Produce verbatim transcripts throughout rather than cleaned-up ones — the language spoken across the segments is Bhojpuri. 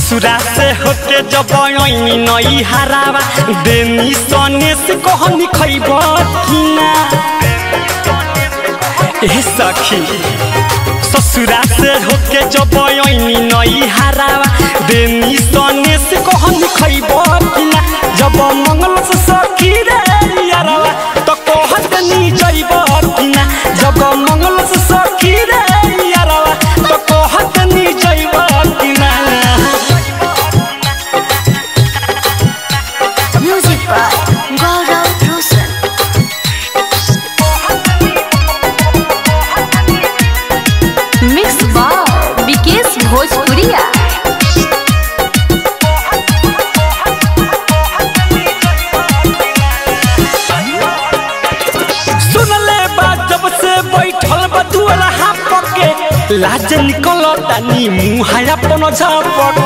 ससुरा से होके जब आईनी नई हरावा देनी सोने से कहनी खइब कि ना ए सखी। ससुरा से होके जब आईनी नई हरावा देनी सोने से कहनी खइब कि ना। जब मंगल से सखी रे यारवा तो कहत नी जइब कि ना। जब मंगल से सखी रे यारवा तो कहत नी जइब कि ना। Music by Gaurav Roshan. Mixed by Vikesh Bhojpuria. लाज निकल तानी मुँह अपन झापक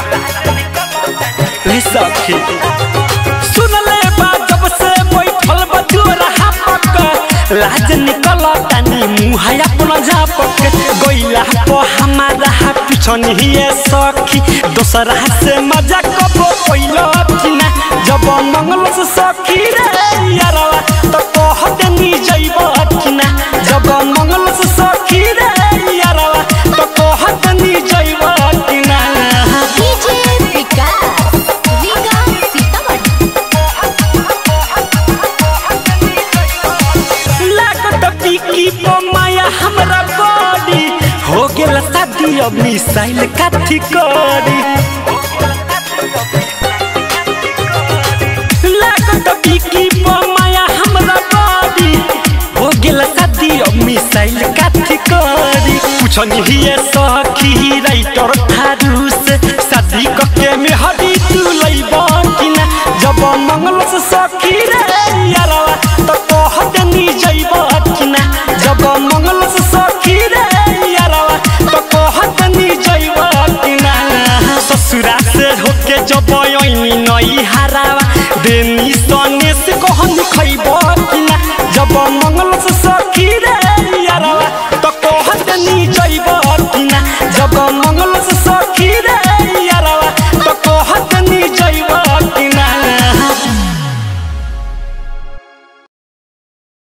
सखी। सुन ले जब से बैठल बदुरा हापक लाज निकल तानी मुँह अपन झापक। गइला पो हमारा पिछन ही सखी दोसरा से मजा कबो कोइलो कि ना। जब मंगल से सखी रे यारवा तो कहत नी जइब कि ना। जब मंगल से सखी रे यारवा तो कहत नी जइब कि ना। डीजे विकास रीगा सीतामढ़ी। लागत पीकी माया हमरा बॉडी हो गेल शादी अब मिसाइल काठी करी। लागत पीकी माया हमरा बॉडी हो गेल शादी अब मिसाइल काठी करी। पूछनी ही सखी राइटर थारू से शादी कके में हरी तू लइब कि ना। जब मंगल से सखी रे यारवा तो कहत नी जइब कि ना। जब मंगल से सखी रे यारवा तो कहत नी जइब कि ना। ससुरा से होके जब आईनी नई हरावा देनी सोने से कहनी खइब कि ना। जब मंगल से